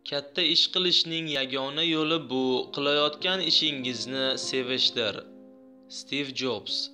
Katta ish qilishning yagona yo'li bu qilayotgan ishingizni sevishdir. Stiv Jobs